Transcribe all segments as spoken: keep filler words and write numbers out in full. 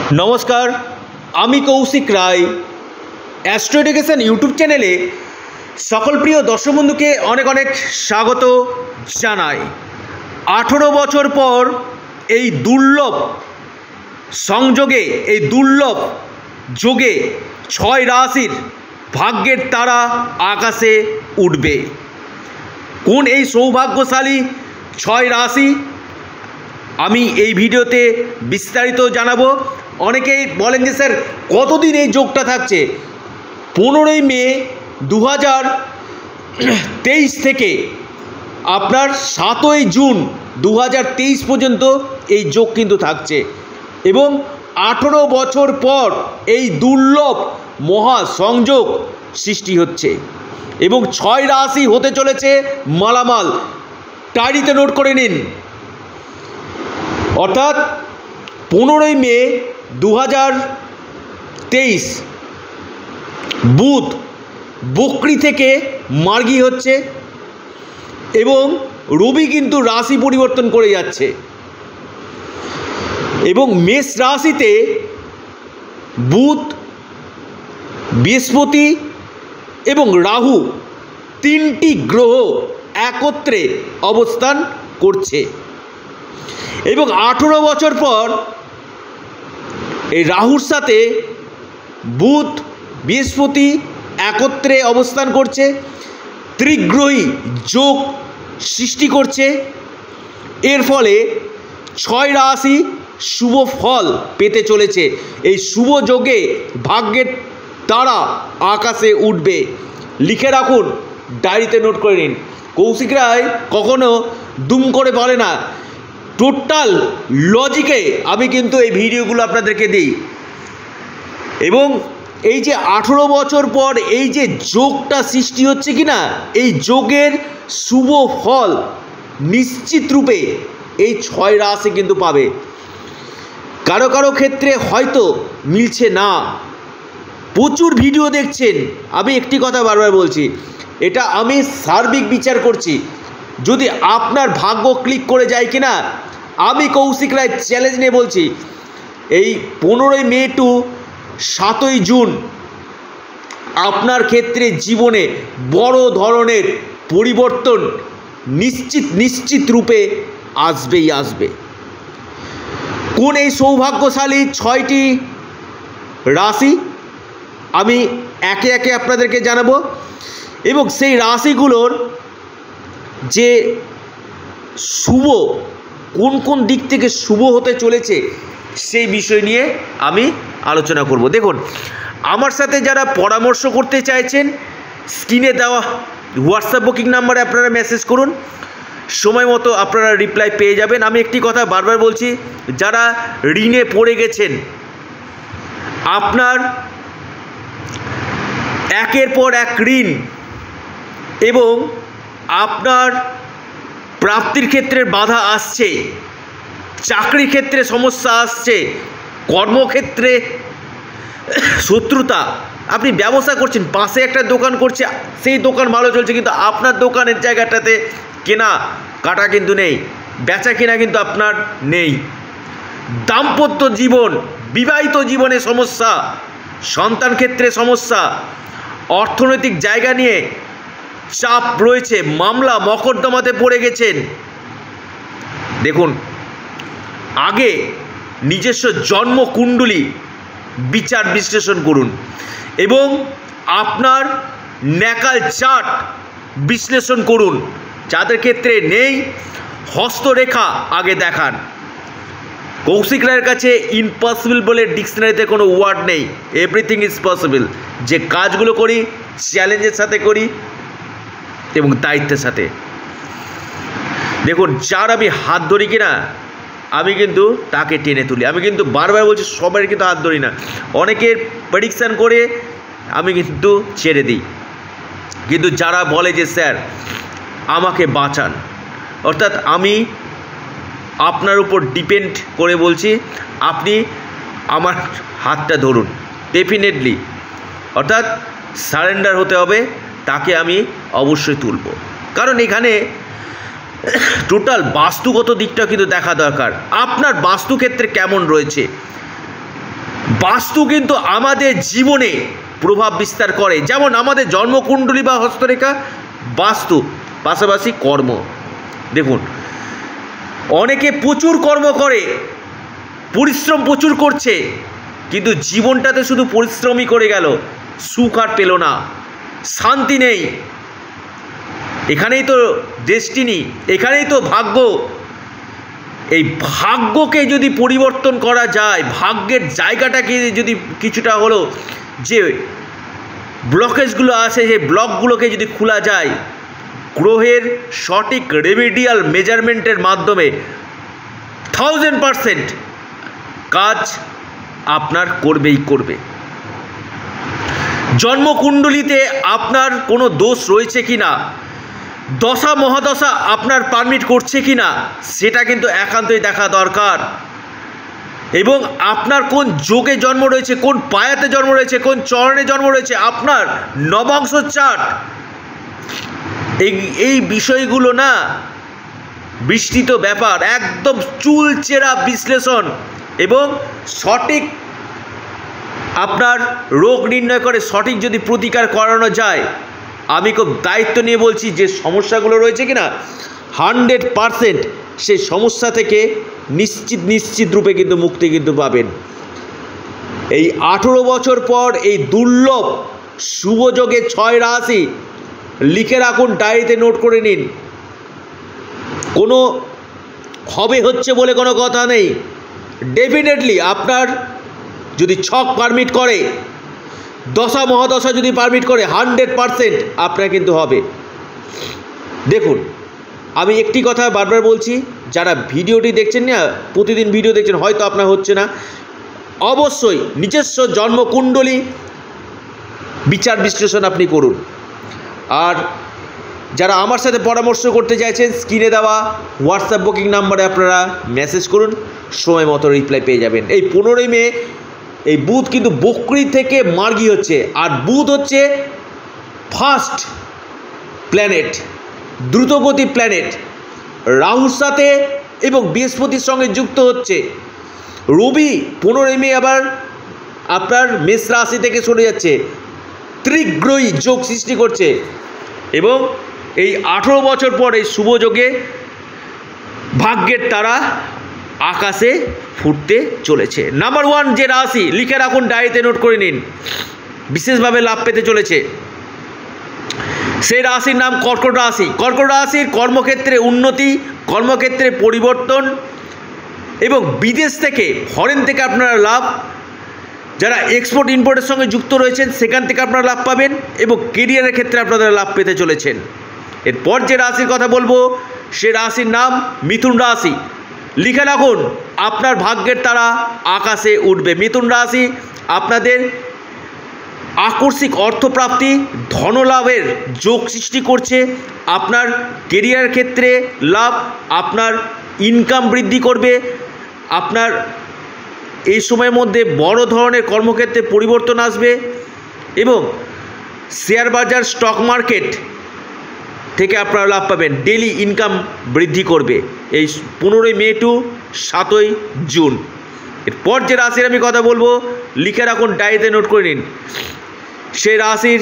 নমস্কার, আমি Koushik Roy. Astro education YouTube চ্যানেলে সকল প্রিয় দর্শক বন্ধুকে অনেক অনেক স্বাগত জানাই। আঠেরো বছর পর এই দুর্লভ সংযোগে, এই দুর্লভ যোগে ছয় রাশির ভাগ্যের তারা আকাশে উঠবে। কোন এই সৌভাগ্যশালী ছয় রাশি আমি এই ভিডিওতে বিস্তারিত জানাবো। অনেকেই বলেন যে স্যার কতদিন এই যোগটা থাকছে। পনেরোই মে দু হাজার তেইশ থেকে আপনার সাতই জুন দু হাজার তেইশ পর্যন্ত এই যোগ কিন্তু থাকছে এবং আঠেরো বছর পর এই দুর্লভ মহা সংযোগ সৃষ্টি হচ্ছে এবং ছয় রাশি হতে চলেছে মালামাল। ডায়েরিতে নোট করে নিন। অর্থাৎ পনেরোই মে দু হাজার তেইশ বুধ বকরি থেকে মার্গী হচ্ছে এবং রবি কিন্তু রাশি পরিবর্তন করে যাচ্ছে এবং মেষ রাশিতে বুধ, বৃহস্পতি এবং রাহু তিনটি গ্রহ একত্রে অবস্থান করছে এবং আঠেরো বছর পর এই রাহুর সাথে বুধ, বৃহস্পতি একত্রে অবস্থান করছে, ত্রিগ্রহী যোগ সৃষ্টি করছে। এর ফলে ছয় রাশি শুভ ফল পেতে চলেছে। এই শুভ যোগে ভাগ্যের তারা আকাশে উঠবে। লিখে রাখুন, ডায়েরিতে নোট করে নিন। কৌশিক রায় কখনো দুম করে বলে না, টোটাল লজিকে আমি কিন্তু এই ভিডিওগুলো আপনাদেরকে দিই এবং এই যে আঠেরো বছর পর এই যে যোগটা সৃষ্টি হচ্ছে কি না, এই যোগের শুভ ফল নিশ্চিত রূপে এই ছয় রাশি কিন্তু পাবে। কারো কারো ক্ষেত্রে হয়তো মিলছে না। প্রচুর ভিডিও দেখছেন, আমি একটি কথা বারবার বলছি, এটা আমি সার্বিক বিচার করছি। যদি আপনার ভাগ্য ক্লিক করে যায় কিনা, আমি কৌশিক রায় চ্যালেঞ্জ নিয়ে বলছি, এই পনেরোই মে টু সাতই জুন আপনার ক্ষেত্রে জীবনে বড় ধরনের পরিবর্তন নিশ্চিত নিশ্চিত রূপে আসবেই আসবে। কোন এই সৌভাগ্যশালী ছয়টি রাশি আমি একে একে আপনাদেরকে জানাবো এবং সেই রাশিগুলোর যে শুভ কোন কোন দিক থেকে শুভ হতে চলেছে সেই বিষয় নিয়ে আমি আলোচনা করব। দেখুন, আমার সাথে যারা পরামর্শ করতে চাইছেন স্ক্রিনে দেওয়া হোয়াটসঅ্যাপ বুকিং নাম্বারে আপনারা মেসেজ করুন, সময় মতো আপনারা রিপ্লাই পেয়ে যাবেন। আমি একটি কথা বারবার বলছি, যারা ঋণে পড়ে গেছেন, আপনার একের পর এক ঋণ এবং আপনার প্রাপ্তির ক্ষেত্রে বাধা আসছে, চাকরির ক্ষেত্রে সমস্যা আসছে, কর্মক্ষেত্রে শত্রুতা, আপনি ব্যবসা করছেন, পাশে একটা দোকান করছে, সেই দোকান ভালো চলছে কিন্তু আপনার দোকানের জায়গাটাতে কেনা কাটা কিন্তু নেই, বেচা কেনা কিন্তু আপনার নেই, দাম্পত্য জীবন, বিবাহিত জীবনে সমস্যা, সন্তান ক্ষেত্রে সমস্যা, অর্থনৈতিক জায়গা নিয়ে চাপ রয়েছে, মামলা মকদ্দমাতে পড়ে গেছেন। দেখুন, আগে নিজস্ব জন্মকুণ্ডলী বিচার বিশ্লেষণ করুন এবং আপনার ন্যাকাল চার্ট বিশ্লেষণ করুন। যাদের ক্ষেত্রে নেই, হস্তরেখা আগে দেখান। কৌশিক রায়ের কাছে ইম্পসিবল বলে ডিকশনারিতে কোনো ওয়ার্ড নেই, এভরিথিং ইজ পসিবল। যে কাজগুলো করি চ্যালেঞ্জের সাথে করি এবং দায়িত্বের সাথে। দেখুন, যার আমি হাত ধরি কিনা আমি কিন্তু তাকে টেনে তুলি। আমি কিন্তু বারবার বলছি, সবাই কিন্তু হাত ধরি না, অনেকের প্রেডিকশান করে আমি কিন্তু ছেড়ে দিই। কিন্তু যারা বলে যে স্যার আমাকে বাঁচান, অর্থাৎ আমি আপনার উপর ডিপেন্ড করে বলছি, আপনি আমার হাতটা ধরুন ডেফিনেটলি, অর্থাৎ সারেন্ডার হতে হবে, তাকে আমি অবশ্যই তুলব। কারণ এখানে টোটাল বাস্তুগত দিকটা কিন্তু দেখা দরকার, আপনার বাস্তুক্ষেত্রে কেমন রয়েছে। বাস্তু কিন্তু আমাদের জীবনে প্রভাব বিস্তার করে, যেমন আমাদের জন্মকুণ্ডলী বা হস্তরেখা বাস্তু, পাশাপাশি কর্ম। দেখুন, অনেকে প্রচুর কর্ম করে, পরিশ্রম প্রচুর করছে, কিন্তু জীবনটাতে শুধু পরিশ্রমই করে গেল, সুখ আর পেল না, শান্তি নেই। এখানেই তো ডেস্টিনি, এখানেই তো ভাগ্য। এই ভাগ্যকে যদি পরিবর্তন করা যায়, ভাগ্যের জায়গাটাকে যদি কিছুটা হলো যে ব্লকেজগুলো আছে, সেই ব্লকগুলোকে যদি খোলা যায় গ্রহের সঠিক রেমেডিয়াল মেজারমেন্টের মাধ্যমে, থাউজেন্ড পারসেন্ট কাজ আপনার করবেই করবে। জন্মকুণ্ডলিতে আপনার কোনো দোষ রয়েছে কি না, দশা মহাদশা আপনার পারমিট করছে কি না, সেটা কিন্তু একান্তই দেখা দরকার। এবং আপনার কোন যোগে জন্ম রয়েছে, কোন পায়াতে জন্ম রয়েছে, কোন চরণে জন্ম রয়েছে, আপনার নবাংশ চার্ট, এই এই বিষয়গুলো না বিস্তৃত ব্যাপার, একদম চুলচেরা বিশ্লেষণ এবং সঠিক আপনার রোগ নির্ণয় করে সঠিক যদি প্রতিকার করানো যায়, আমি খুব দায়িত্ব নিয়ে বলছি যে সমস্যাগুলো রয়েছে কিনা হান্ড্রেড পারসেন্ট সেই সমস্যা থেকে নিশ্চিত নিশ্চিত রূপে কিন্তু মুক্তি কিন্তু পাবেন। এই আঠেরো বছর পর এই দুর্লভ শুভযোগে ছয় রাশি লিখে রাখুন, ডায়েরিতে নোট করে নিন। কোনো হবে হচ্ছে বলে কোনো কথা নেই, ডেফিনেটলি আপনার যদি ছক পারমিট করে, দশা মহাদশা যদি পারমিট করে, হান্ড্রেড পারসেন্ট আপনার কিন্তু হবে। দেখুন, আমি একটি কথা বারবার বলছি, যারা ভিডিওটি দেখছেন না, প্রতিদিন ভিডিও দেখছেন, হয়তো আপনার হচ্ছে না, অবশ্যই নিজস্ব জন্মকুণ্ডলী বিচার বিশ্লেষণ আপনি করুন। আর যারা আমার সাথে পরামর্শ করতে চাইছেন, স্ক্রিনে দেওয়া হোয়াটসঅ্যাপ বুকিং নাম্বারে আপনারা মেসেজ করুন, সময় মতো রিপ্লাই পেয়ে যাবেন। এই পনেরোই মে এই বুধ কিন্তু বকরি থেকে মার্গী হচ্ছে, আর বুধ হচ্ছে ফার্স্ট প্ল্যানেট, দ্রুতগতি প্ল্যানেট, রাহুর সাথে এবং বৃহস্পতির সঙ্গে যুক্ত হচ্ছে। রবি পনেরোই মে আবার আপনার মেষ রাশি থেকে সরে যাচ্ছে, ত্রিগ্রহী যোগ সৃষ্টি করছে এবং এই আঠেরো বছর পর এই শুভযোগে ভাগ্যের তারা আকাশে ফুটতে চলেছে। নাম্বার ওয়ান যে রাশি, লিখে রাখুন, ডায়েরিতে নোট করে নিন, বিশেষভাবে লাভ পেতে চলেছে, সেই রাশির নাম কর্কট রাশি। কর্কট রাশির কর্মক্ষেত্রে উন্নতি, কর্মক্ষেত্রে পরিবর্তন এবং বিদেশ থেকে, ফরেন থেকে আপনারা লাভ, যারা এক্সপোর্ট ইম্পোর্টের সঙ্গে যুক্ত রয়েছেন সেখান থেকে আপনারা লাভ পাবেন এবং কেরিয়ারের ক্ষেত্রে আপনারা লাভ পেতে চলেছেন। এরপর যে রাশির কথা বলবো সে রাশির নাম মিথুন রাশি। লিখে রাখুন, আপনার ভাগ্যের তারা আকাশে উঠবে। মিথুন রাশি আপনাদের আকস্মিক অর্থপ্রাপ্তি, ধনলাভের যোগ সৃষ্টি করছে, আপনার কেরিয়ার ক্ষেত্রে লাভ, আপনার ইনকাম বৃদ্ধি করবে, আপনার এই সময়ের মধ্যে বড় ধরনের কর্মক্ষেত্রে পরিবর্তন আসবে এবং শেয়ার বাজার, স্টক মার্কেট থেকে আপনারা লাভ পাবেন, ডেলি ইনকাম বৃদ্ধি করবে এই পনেরোই মে টু সাতই জুন। এরপর যে রাশির আমি কথা বলবো, লিখে রাখুন, ডায়েরিতে নোট করে নিন, সেই রাশির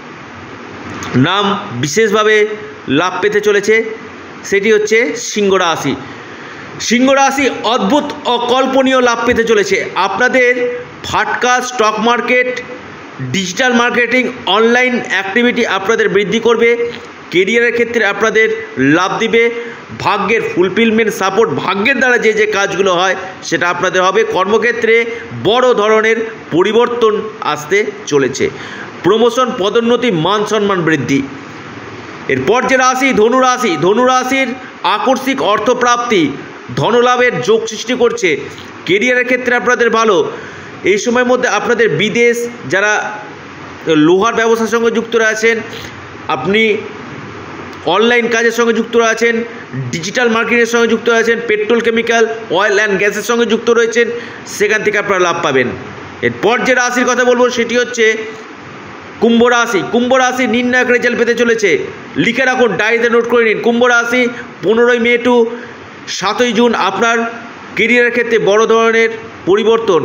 নাম বিশেষভাবে লাভ পেতে চলেছে, সেটি হচ্ছে সিংহ রাশি। সিংহ রাশি অদ্ভুত অকল্পনীয় লাভ পেতে চলেছে। আপনাদের ফাটকা, stock market, digital marketing, online activity আপনাদের বৃদ্ধি করবে, কেরিয়ারের ক্ষেত্রে আপনাদের লাভ দিবে, ভাগ্যের ফুলফিলমেন্ট, সাপোর্ট, ভাগ্যের দ্বারা যে যে কাজগুলো হয় সেটা আপনাদের হবে। কর্মক্ষেত্রে বড় ধরনের পরিবর্তন আসতে চলেছে, প্রমোশন, পদোন্নতি, মান সম্মান বৃদ্ধি। এরপর যে রাশি ধনু রাশি। ধনু রাশির আকস্মিক অর্থপ্রাপ্তি, ধনলাভের যোগ সৃষ্টি করছে, কেরিয়ারের ক্ষেত্রে আপনাদের ভালো। এই সময়ের মধ্যে আপনাদের বিদেশ, যারা লোহার ব্যবসার সঙ্গে যুক্ত রয়েছেন, আপনি অনলাইন কাজের সঙ্গে যুক্ত রয়েছেন, ডিজিটাল মার্কেটের সঙ্গে যুক্ত রয়েছেন, পেট্রোল, কেমিক্যাল, অয়েল অ্যান্ড গ্যাসের সঙ্গে যুক্ত রয়েছেন, সেখান থেকে আপনারা লাভ পাবেন। এরপর যে রাশির কথা বলবো সেটি হচ্ছে কুম্ভ রাশি। কুম্ভ রাশি নির্ণায়ক রেজাল্ট পেতে চলেছে, লিখে রাখুন, ডায়েরিতে নোট করে নিন। কুম্ভ রাশি পনেরোই মে টু সাতই জুন আপনার কেরিয়ারের ক্ষেত্রে বড় ধরনের পরিবর্তন,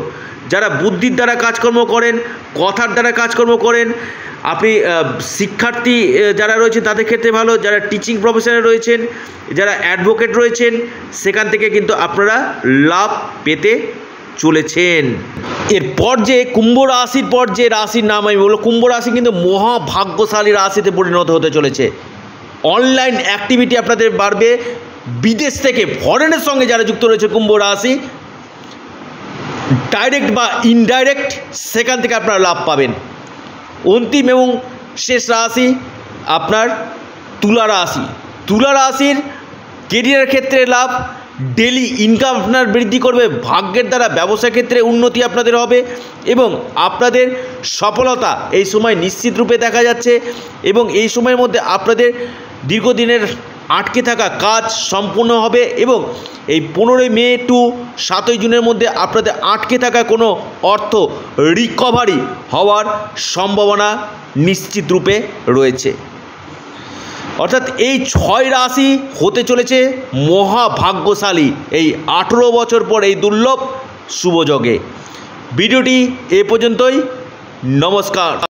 যারা বুদ্ধির দ্বারা কাজকর্ম করেন, কথার দ্বারা কাজকর্ম করেন, আপনি শিক্ষার্থী যারা রয়েছেন তাদের ক্ষেত্রে ভালো, যারা টিচিং প্রফেশনে রয়েছেন, যারা অ্যাডভোকেট রয়েছেন, সেখান থেকে কিন্তু আপনারা লাভ পেতে চলেছেন। এরপর যে কুম্ভ রাশির পর যে রাশির নাম আমি বলবো, কুম্ভ রাশি কিন্তু মহাভাগ্যশালী রাশিতে পরিণত হতে চলেছে। অনলাইন অ্যাক্টিভিটি আপনাদের বাড়বে। বিদেশ থেকে ফরেনের সঙ্গে যারা যুক্ত রয়েছে কুম্ভ রাশি, ডাইরেক্ট বা ইনডাইরেক্ট, সেখান থেকে আপনারা লাভ পাবেন। অন্তিম এবং শেষ রাশি আপনার তুলা রাশি। তুলা রাশির কেরিয়ারের ক্ষেত্রে লাভ, ডেলি ইনকাম আপনার বৃদ্ধি করবে, ভাগ্যের দ্বারা ব্যবসা ক্ষেত্রে উন্নতি আপনাদের হবে এবং আপনাদের সফলতা এই সময় নিশ্চিত রূপে দেখা যাচ্ছে। এবং এই সময়ের মধ্যে আপনাদের দীর্ঘদিনের আটকে থাকা কাজ সম্পূর্ণ হবে এবং এই পনেরোই মে টু সাতই জুনের মধ্যে আপনাদের আটকে থাকা কোনো অর্থ রিকভারি হওয়ার সম্ভাবনা নিশ্চিত রূপে রয়েছে। অর্থাৎ এই ছয় রাশি হতে চলেছে মহাভাগ্যশালী এই আঠেরো বছর পর এই দুর্লভ শুভযোগে। ভিডিওটি এ পর্যন্তই। নমস্কার।